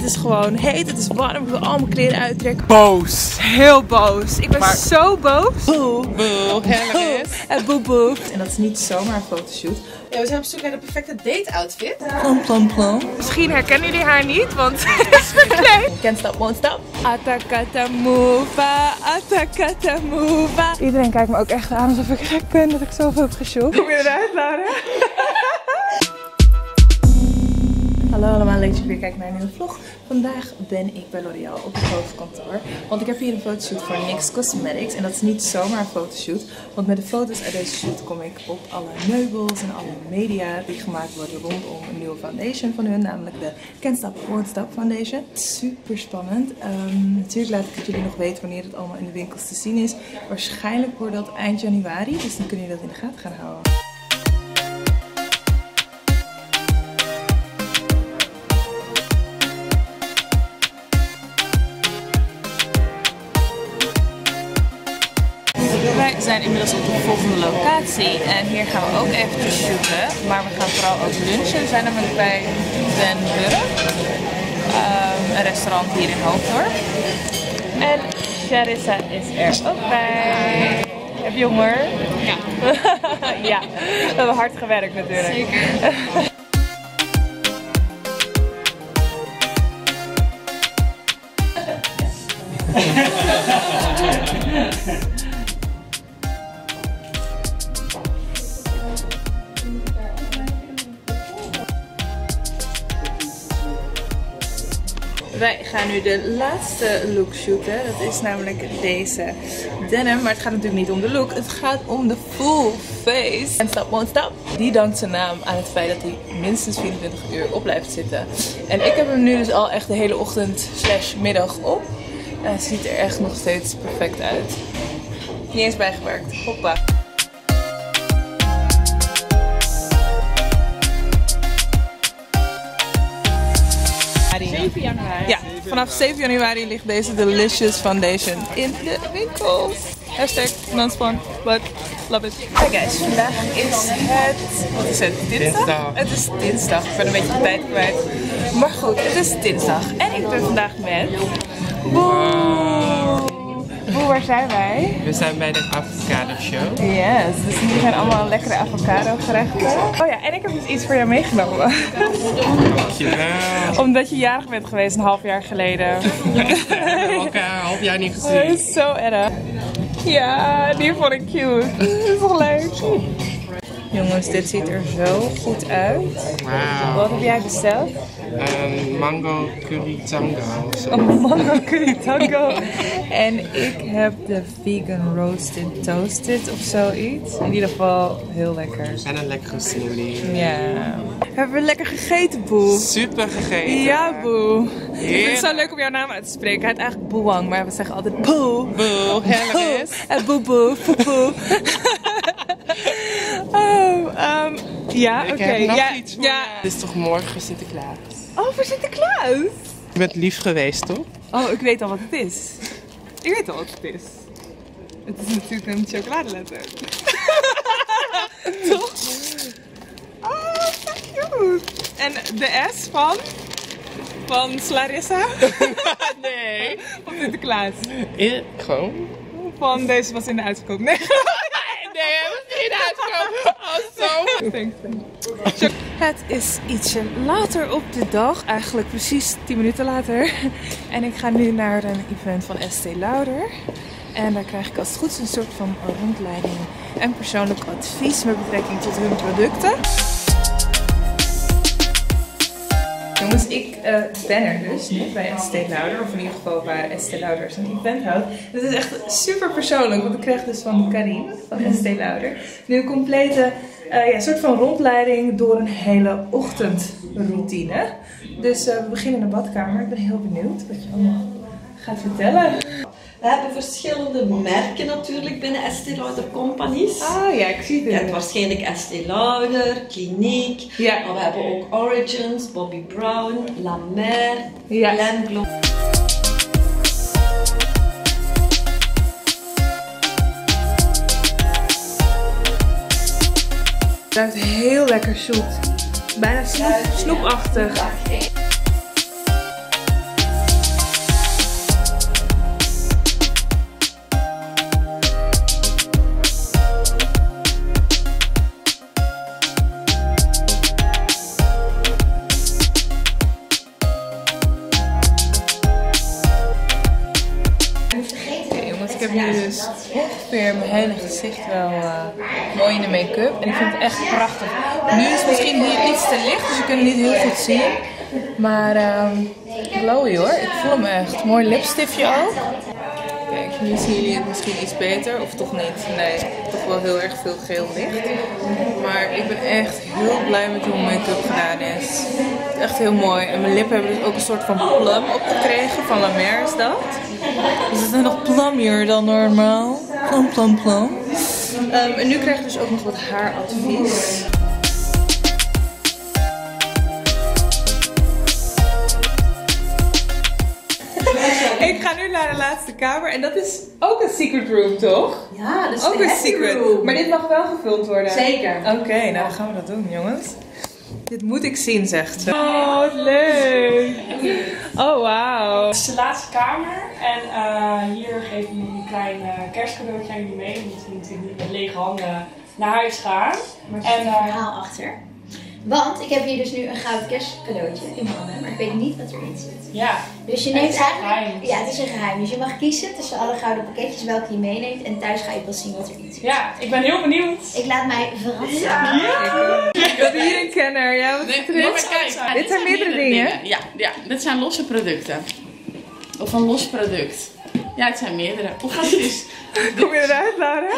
is gewoon heet, het is warm, ik wil al mijn kleren uittrekken. Boos. Heel boos. Ik ben zo boos. Boe, Helleris. En boe boe. En dat is niet zomaar een fotoshoot. Ja, we zijn op zoek naar de perfecte date-outfit. Plom, plom, plom. Misschien herkennen jullie haar niet, want nee. Can't stop, won't stop. Atakata mova, atakata mova. Iedereen kijkt me ook echt aan alsof ik gek ben dat ik zoveel heb geshoot. Kom je eruit, Laura? Hallo allemaal, leuk dat jullie weer kijken naar een nieuwe vlog. Vandaag ben ik bij L'Oréal op het hoofdkantoor. Want ik heb hier een fotoshoot voor NYX Cosmetics. En dat is niet zomaar een fotoshoot. Want met de foto's uit deze shoot kom ik op alle meubels en alle media die gemaakt worden rondom een nieuwe foundation van hun. Namelijk de Can't Stop, Won't Stop Foundation. Super spannend. Natuurlijk laat ik het jullie nog weten wanneer het allemaal in de winkels te zien is. Waarschijnlijk wordt dat eind januari. Dus dan kunnen jullie dat in de gaten gaan houden. We zijn inmiddels op de volgende locatie en hier gaan we ook even shooten, maar we gaan vooral ook lunchen. We zijn namelijk bij Den Burg, een restaurant hier in Hoofddorp. En Charissa is er ook bij. Heb je honger? Ja. Ja, we hebben hard gewerkt natuurlijk. Zeker. Wij gaan nu de laatste look shooten. Dat is namelijk deze denim. Maar het gaat natuurlijk niet om de look. Het gaat om de full face. En stop, won't stop. Die dankt zijn naam aan het feit dat hij minstens 24 uur op blijft zitten. En ik heb hem nu dus al echt de hele ochtend / middag op. En het ziet er echt nog steeds perfect uit. Niet eens bijgewerkt. Hoppa. Ja, vanaf 7 januari ligt deze Delicious Foundation in de winkels. Hashtag non-spawn, but love it. Hi guys, vandaag is het, wat is het, dinsdag? Het is dinsdag, ik ben een beetje de tijd kwijt. Maar goed, het is dinsdag en ik ben vandaag met Boe. Boe, waar zijn wij? We zijn bij de avocado show. Yes, dus hier zijn allemaal lekkere avocado gerechten. Oh ja, en ik heb dus iets voor jou meegenomen. Dankjewel. Omdat je jarig bent geweest een half jaar geleden. We hebben elkaar een half jaar niet gezien. Dat is zo erg. Ja, die vond ik cute. Dat is toch leuk? Jongens, dit ziet er zo goed uit. Wauw. Wat heb jij besteld? Een mango curry tango. Een mango curry tango. En ik heb de vegan roasted toasted of zoiets. In ieder geval heel lekker. En een lekkere smoothie. Ja. Hebben we lekker gegeten, Boe? Super gegeten. Ja, Boe. Heerlijk. Ik vind het zo leuk om jouw naam uit te spreken. Hij heet eigenlijk Boewang, maar we zeggen altijd Boe. Boe, Helleris. En Boe Boe, Boe Boe. Ja, oké. Ik heb nog Ja, iets voor ja. jou. Het is toch morgen Sinterklaas? Oh, voor Sinterklaas? Je bent lief geweest, toch? Oh, ik weet al wat het is. Ik weet al wat het is. Het is natuurlijk een chocoladeletter. Toch? Oh, so cute. En de S van? Van Clarissa? Nee. Van Sinterklaas? Gewoon? Van deze was in de uitverkoop. Nee. Nee, hij was niet uitgekomen. Oh, zo. Het is ietsje later op de dag, eigenlijk precies 10 minuten later. En ik ga nu naar een event van Estée Lauder. En daar krijg ik als het goed is een soort van rondleiding en persoonlijk advies met betrekking tot hun producten. Jongens, ik ben er dus nu bij Estée Lauder, of in ieder geval waar Estée Lauder zijn event houdt. Het is echt super persoonlijk, want ik krijg dus van Karim van Estée Lauder nu een complete soort van rondleiding door een hele ochtendroutine. Dus we beginnen in de badkamer. Ik ben heel benieuwd wat je allemaal gaat vertellen. We hebben verschillende merken natuurlijk binnen Estée Lauder Companies. Ah ja, ik zie het. Je hebt waarschijnlijk Estée Lauder, Clinique, Ja. maar we hebben ook Origins, Bobbi Brown, La Mer, Ja. Glam Glow. Het ruikt heel lekker zoet. Bijna snoepachtig. ik heb nu dus ongeveer mijn hele gezicht wel mooi in de make-up. En ik vind het echt prachtig. Nu is het misschien hier iets te licht, dus je kunt het niet heel goed zien. Maar glowy hoor. Ik voel hem echt. Mooi lipstiftje ook. Kijk, nu zien jullie het misschien iets beter. Of toch niet? Nee, toch wel heel erg veel geel licht. Maar ik ben echt heel blij met hoe mijn make-up gedaan is. Echt heel mooi. En mijn lippen hebben dus ook een soort van plum opgekregen. Van La Mer is dat. Dus het is nog plummier dan normaal. Plum, plum, plum. En nu krijg ik dus ook nog wat haaradvies. Ik ga nu naar de laatste kamer en dat is ook een secret room, toch? Ja, dat is ook een secret room. Maar dit mag wel gevuld worden. Zeker. Oké, nou dan gaan we dat doen, jongens. Dit moet ik zien, zegt ze. Oh, wat leuk. Oh, wauw. Dit is de laatste kamer en hier geef ik jullie een klein kerstcadeautje aan jullie mee. Je moet natuurlijk niet met lege handen naar huis gaan. Maar er zit een verhaal achter. Want ik heb hier dus nu een goud kerstcadeautje in mijn handen, maar ik weet niet wat erin zit. Ja. Dus je neemt eigenlijk... Ja, het is een geheim. Dus je mag kiezen tussen alle gouden pakketjes welke je meeneemt en thuis ga je pas zien wat erin zit. Ja, ik ben heel benieuwd. Ik laat mij verrassen. Ja. Ik heb hier een kenner. Ja, wat Nee, is erin? maar kijk, Dit zijn meerdere dingen. Ja, dit zijn losse producten. Of een los product. Ja, het zijn meerdere. Of het is... Kom je eruit, Lara?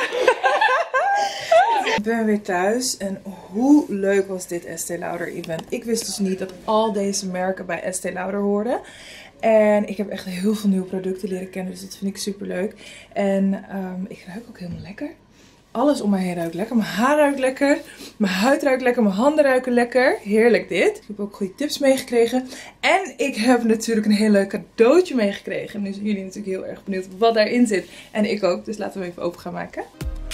Ik ben weer thuis en hoe leuk was dit Estée Lauder event. Ik wist dus niet dat al deze merken bij Estée Lauder hoorden. En ik heb echt heel veel nieuwe producten leren kennen, dus dat vind ik super leuk. En ik ruik ook helemaal lekker. Alles om mij heen ruikt lekker. Mijn haar ruikt lekker. Mijn huid ruikt lekker. Mijn handen ruiken lekker. Heerlijk dit. Ik heb ook goede tips meegekregen. En ik heb natuurlijk een heel leuk cadeautje meegekregen. Nu zijn jullie natuurlijk heel erg benieuwd wat daarin zit. En ik ook. Dus laten we hem even open gaan maken.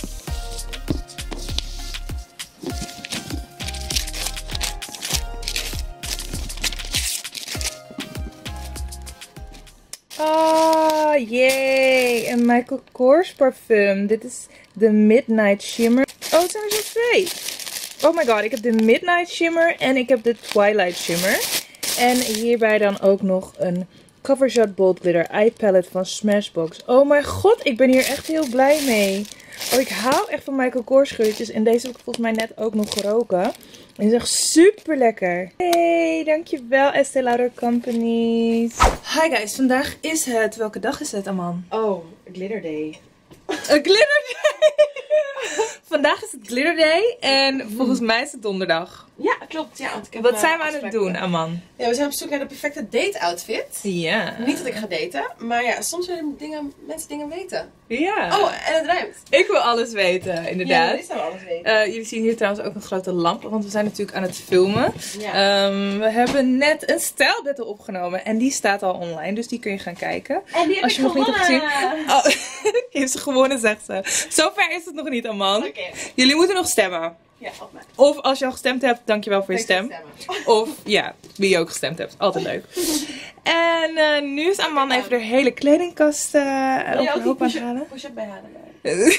Oh, yay! Een Michael Kors parfum. Dit is de Midnight Shimmer. Oh, het zijn er zo twee. Oh my god, ik heb de Midnight Shimmer en ik heb de Twilight Shimmer. En hierbij dan ook nog een Cover Shot Bold Glitter Eye Palette van Smashbox. Oh mijn god, ik ben hier echt heel blij mee. Oh, ik hou echt van Michael Kors geurtjes. En deze heb ik volgens mij net ook nog geroken. En die is echt super lekker. Hey, dankjewel Estée Lauder Companies. Hi guys, vandaag is het... Welke dag is het, Aman? Oh, Glitter Day. Een Glitter Day! Vandaag is het Glitter Day en volgens mij is het donderdag. Ja, klopt. Ja, want ik heb Wat zijn we aan het doen, Aman? Ja, we zijn op zoek naar de perfecte date-outfit. Ja. Niet dat ik ga daten, maar ja, soms willen mensen dingen weten. Ja. Oh, en het ruimt. Ik wil alles weten, inderdaad. Ja, dit zou alles weten. Jullie zien hier trouwens ook een grote lamp, want we zijn natuurlijk aan het filmen. Ja. We hebben net een stijlbattle opgenomen en die staat al online, dus die kun je gaan kijken. En die heb Als ik je nog niet hebt gezien. gewonnen. Oh, die heeft ze gewonnen, zegt ze. Zover is het nog niet, Aman. Oké. Jullie moeten nog stemmen. Ja, op mij. Of als je al gestemd hebt, dankjewel voor je stem. Stemmen. Of ja, wie je ook gestemd hebt. Altijd leuk. En nu is Aman even de hele kledingkast overhoop aan het halen. Push-up bij halen.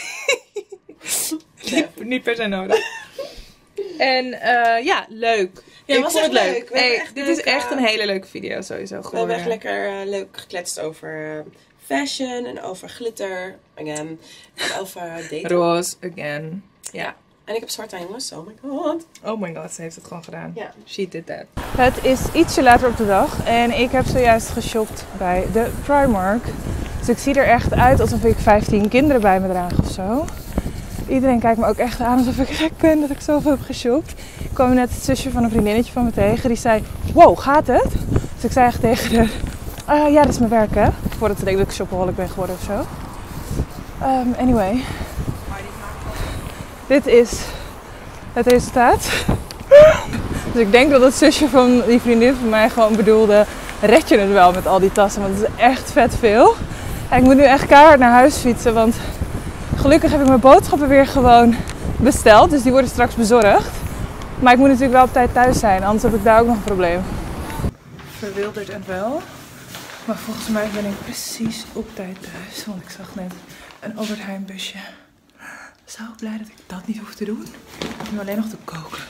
Niet per se nodig. En ja, leuk. Ja, ik was vond het echt leuk. leuk. We hebben Hey, echt dit leuk, is echt een hele leuke video sowieso We geworden. hebben echt lekker leuk gekletst over fashion en over glitter, again. En over daten. Roze, again. Ja. En ik heb zwarte aan, jongens. Oh my god. Oh my god, ze heeft het gewoon gedaan. Ja. She did that. Het is ietsje later op de dag en ik heb zojuist geshopt bij de Primark. Dus ik zie er echt uit alsof ik 15 kinderen bij me draag of zo. Iedereen kijkt me ook echt aan alsof ik gek ben dat ik zoveel heb geshopt. Ik kwam net het zusje van een vriendinnetje van me tegen. Die zei, wow, gaat het? Dus ik zei echt tegen haar, ja, dat is mijn werk hè. Voordat ze denkt dat ik shopaholic ben geworden of zo. Anyway. Dit is het resultaat. Dus ik denk dat het zusje van die vriendin van mij gewoon bedoelde, red je het wel met al die tassen, want het is echt vet veel. En ik moet nu echt keihard naar huis fietsen, want gelukkig heb ik mijn boodschappen weer gewoon besteld. Dus die worden straks bezorgd. Maar ik moet natuurlijk wel op tijd thuis zijn, anders heb ik daar ook nog een probleem. Verwilderd en wel. Maar volgens mij ben ik precies op tijd thuis, want ik zag net een Albert Heijn busje. Zo blij dat ik dat niet hoef te doen. Ik hoef nu alleen nog te koken.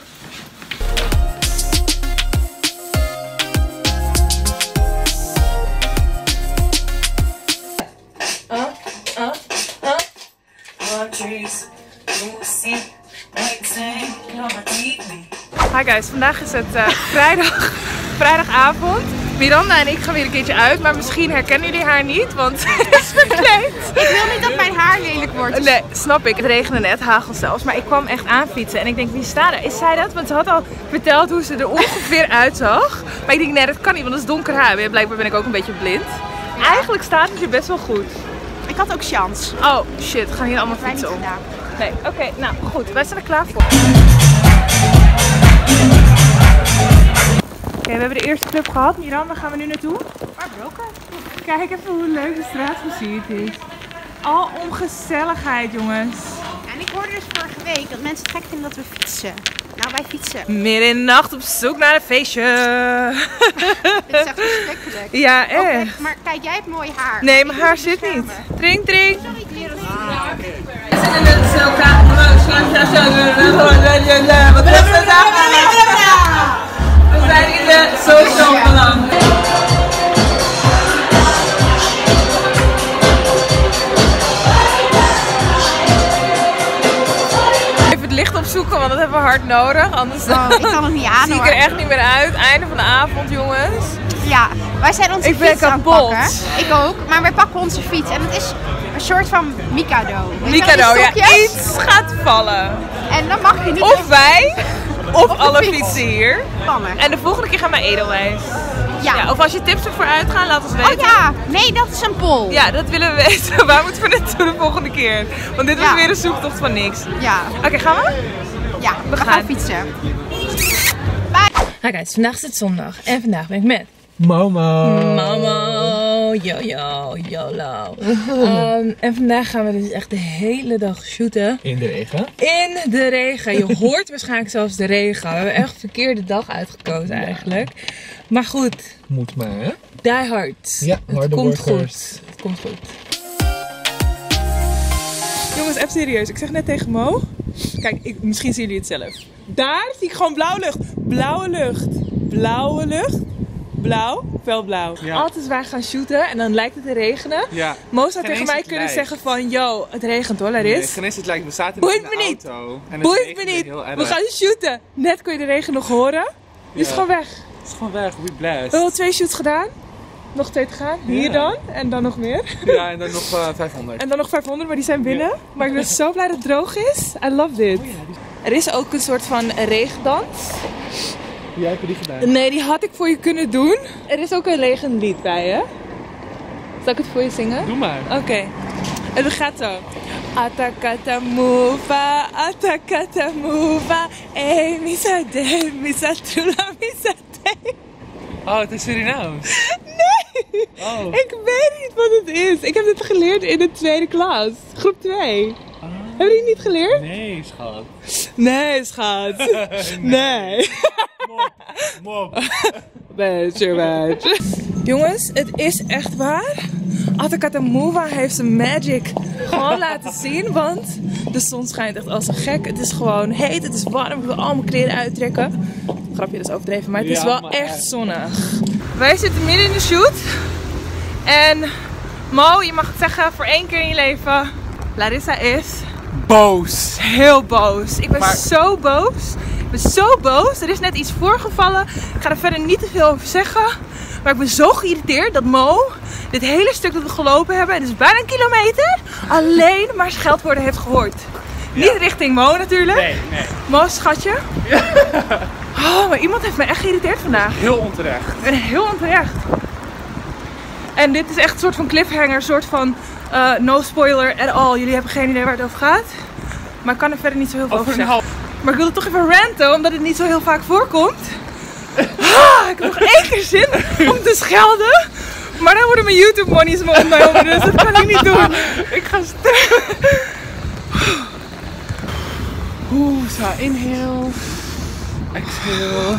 Hi guys, vandaag is het vrijdagavond. Miranda en ik gaan weer een keertje uit, maar misschien herkennen jullie haar niet, want ze is verkleed. Ik wil niet dat mijn haar lelijk wordt. Nee, snap ik. Het regende net, hagel zelfs, maar ik kwam echt aanfietsen en ik denk, wie staat er? Is zij dat? Want ze had al verteld hoe ze er ongeveer uitzag. Maar ik denk, nee, dat kan niet, want het is donker haar. Ja, blijkbaar ben ik ook een beetje blind. Ja. Eigenlijk staat het je best wel goed. Ik had ook chance. Oh shit, we gaan hier allemaal fietsen om. Nee, oké, nou goed, wij zijn er klaar voor. Oké, we hebben de eerste club gehad. Miranda, waar gaan we nu naartoe? Marbroken. Kijk even hoe leuk de straat versierd is. Al om gezelligheid, jongens. En ik hoorde dus vorige week dat mensen het gek vinden dat we fietsen. Nou, wij fietsen. Midden in de nacht op zoek naar een feestje. Dit is echt verschrikkelijk. Ja, echt. Okay, maar kijk, jij hebt mooi haar. Nee, mijn haar zit niet. Trink, trink. We zijn in de social belang. Even het licht opzoeken, want dat hebben we hard nodig. Anders ik kan het niet aan, zie ik er echt niet meer uit. Einde van de avond, jongens. Ja, wij zijn onze fiets aan het kapot. pakken. Ik ook, maar wij pakken onze fiets. En het is een soort van Mikado. Mikado, ja. Iets gaat vallen. En dan mag je niet... Of wij, of alle fietsen hier. Pannen. En de volgende keer gaan we edelwijs. Ja. Ja. Of als je tips ervoor uitgaan, laat ons weten. Oh ja, nee, dat is een poll. Ja, dat willen we weten. Waar moeten we naartoe de volgende keer? Want dit is weer een zoektocht van niks. Ja. Oké, gaan we? Ja, we gaan fietsen. Bye. Hi guys, vandaag is het zondag. En vandaag ben ik met... Momo, YOLO. En vandaag gaan we dus echt de hele dag shooten. in de regen. In de regen. Je hoort waarschijnlijk zelfs de regen. We hebben echt een verkeerde dag uitgekozen eigenlijk. Maar goed. Moet maar, hè? Die hard. Ja, het komt goed. Het komt goed. Jongens, even serieus. Ik zeg net tegen Mo. Kijk, misschien zien jullie het zelf. Daar zie ik gewoon blauwe lucht. Blauwe lucht. Blauwe lucht. Blauw, wel blauw. Ja. Altijd als wij gaan shooten en dan lijkt het te regenen. Ja. Mo zou tegen mij kunnen zeggen van, yo, het regent hoor, Laris. Nee, geen eens het lijkt, we zaten in de auto. Boeit me niet. We gaan shooten. Net kon je de regen nog horen. Die is gewoon weg. Het is gewoon weg, we blast. We hebben 2 shoots gedaan. Nog 2 te gaan. Hier dan. En dan nog meer. Ja, en dan nog 500. En dan nog 500, maar die zijn binnen. Ja. Maar ik ben zo blij dat het droog is. I love dit. Er is ook een soort van regendans. Jij hebt die gedaan? Nee, die had ik voor je kunnen doen. Er is ook een regenlied bij, hè? Zal ik het voor je zingen? Doe maar. Oké. En het gaat zo. Atakata mova, atakata mova, misa de, misa trula, misa de. Oh, het is Surinaams. Nee! Oh. Ik weet niet wat het is. Ik heb dit geleerd in de 2e klas. Groep 2. Hebben jullie niet geleerd? Nee, schat. Nee, schat. Nee. Mop. Beetje. Jongens, het is echt waar. Atakata Mova heeft zijn magic gewoon laten zien. Want de zon schijnt echt als een gek. Het is gewoon heet, het is warm. Ik wil al mijn kleren uittrekken. Grapje, dat is overdreven, maar het is wel echt zonnig. Wij zitten midden in de shoot. En Mo, je mag het zeggen voor 1 keer in je leven. Larissa is... boos. Heel boos. Ik ben zo boos. Ik ben zo boos. Er is net iets voorgevallen. Ik ga er verder niet te veel over zeggen. Maar ik ben zo geïrriteerd dat Mo dit hele stuk dat we gelopen hebben, en het is bijna 1 kilometer, alleen maar scheldwoorden heeft gehoord. Ja. Niet richting Mo natuurlijk. Nee. Mo, schatje. Ja. Oh, maar iemand heeft me echt geïrriteerd vandaag. Heel onterecht. Ik ben heel onterecht. En dit is echt een soort van cliffhanger, een soort van no spoiler at all. Jullie hebben geen idee waar het over gaat. Maar ik kan er verder niet zo heel veel over zeggen. Maar ik wilde toch even ranten, omdat het niet zo heel vaak voorkomt. Ik heb nog 1 keer zin om te schelden. Maar dan worden mijn YouTube monies me ontnomen, dus dat kan ik niet doen. Ik ga zo, inhale. Exhale.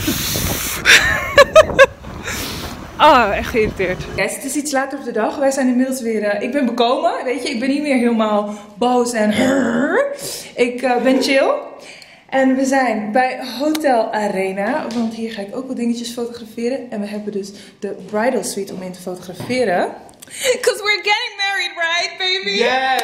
Oh, echt geïrriteerd. Yes, het is iets later op de dag. Wij zijn inmiddels weer... ik ben bekomen, weet je. Ik ben niet meer helemaal boos en... Ik ben chill. En we zijn bij Hotel Arena. Want hier ga ik ook wat dingetjes fotograferen. En we hebben dus de bridal suite om in te fotograferen. Because we're getting married, right, baby?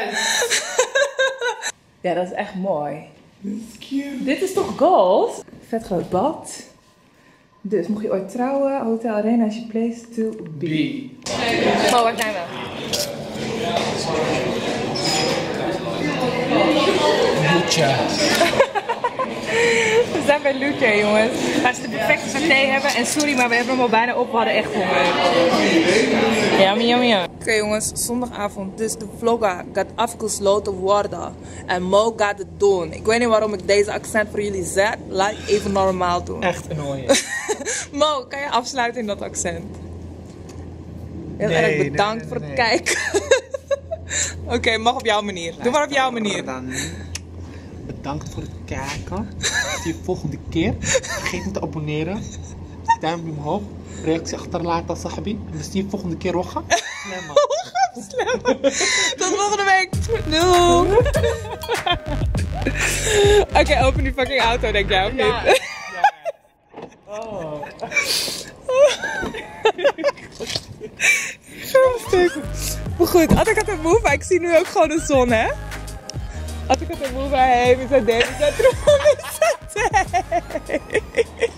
Yes! Ja, dat is echt mooi. Cute. Dit is toch gold? vet groot bad. Dus mocht je ooit trouwen, Hotel Arena is je place to be. Mo, waar zijn we? Lucha. We zijn bij Lucha, jongens. Waar ze de perfecte saté hebben. En sorry, maar we hebben hem al bijna op. We hadden echt honger. Yummy. Oké, jongens, zondagavond. Dus de vlogger gaat afgesloten worden. En Mo gaat het doen. Ik weet niet waarom ik deze accent voor jullie zet. Laat ik even normaal doen. Echt annoying. Mo, kan je afsluiten in dat accent? Heel erg bedankt voor het kijken. Oké, mag op jouw manier. Doe maar op jouw manier. Bedankt voor het kijken. Zie je volgende keer. Vergeet niet te abonneren. Duimpje omhoog. Reactie achterlaten als sahabi. En we zien je volgende keer, Rogga. Slim. Tot volgende week. Doei. Oké, open die fucking auto, denk jij, of niet? Ja. Oh. Maar goed, had ik het een move, ik zie nu ook gewoon de zon, hè? Had ik het een move, hey, we zijn deze, we zijn terug, we zijn